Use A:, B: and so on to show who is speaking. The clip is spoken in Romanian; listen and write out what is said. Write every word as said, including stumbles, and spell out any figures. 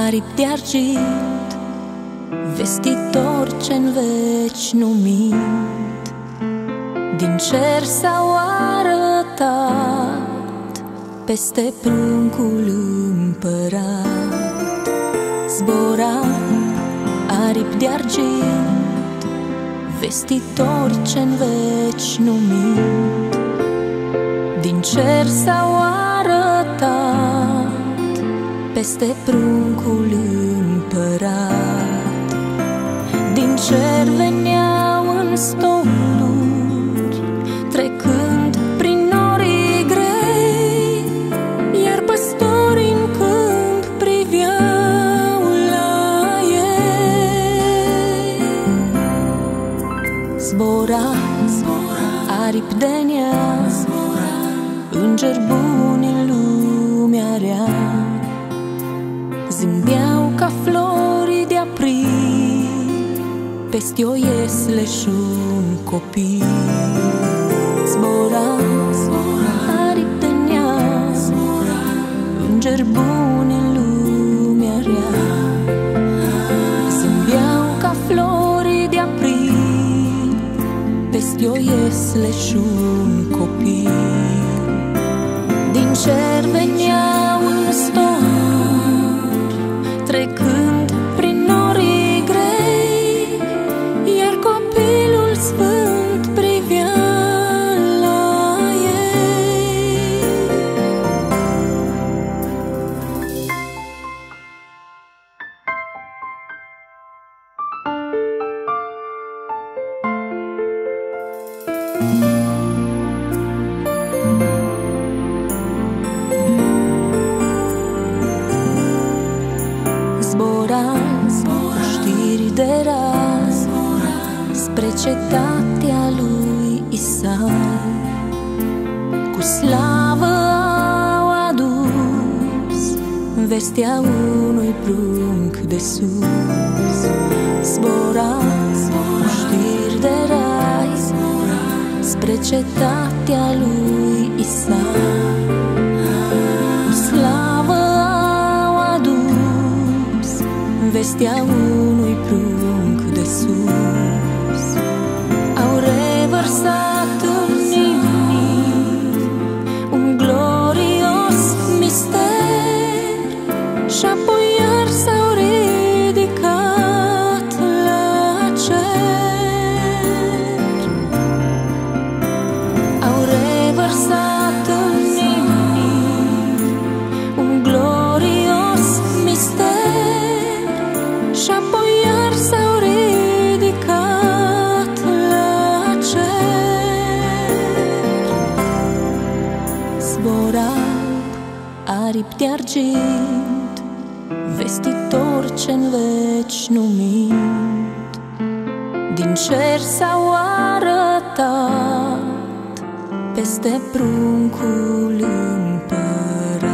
A: aripi de argint, vestitor ce-n veci nu mint, din cer s-au arătat peste pruncul împărat. Zbora aripi de argint, vestitori ce-n veci nu mint, din cer s-au arătat peste pruncul împărat. Din cer veneau în stoluri, trecând prin norii grei, iar păstorii în câmp priveau la ei. Zbora, aripi de neam, îngeri buni în lumea rea, zâmbeau ca flori de april peste o iesle și-un copil. Zbora, aripi de neam, îngeri buni în lumea rea, zâmbeau ca flori de april peste o iesle și-un copil. Din cer veneau în stoluri, trecând prin norii grei, iar copilul sfânt privea la ei. Zbora, știri de raz spre cetatea lui Isai, cu slavă au adus vestea unui prunc de sus. Zbora, știri de raz spre cetatea lui Isai, cu slavă au adus vestea unui prunc de sus. Au revărsat în nimic un glorios mister și apoi iar s-au ridicat la cer. Au revărsat în nimic un glorios mister și apoi iar s-au ridicat la cer. Zbora aripi de argint, vestitor ce-n veci nu mint, din cer s-au arătat peste pruncul împărat.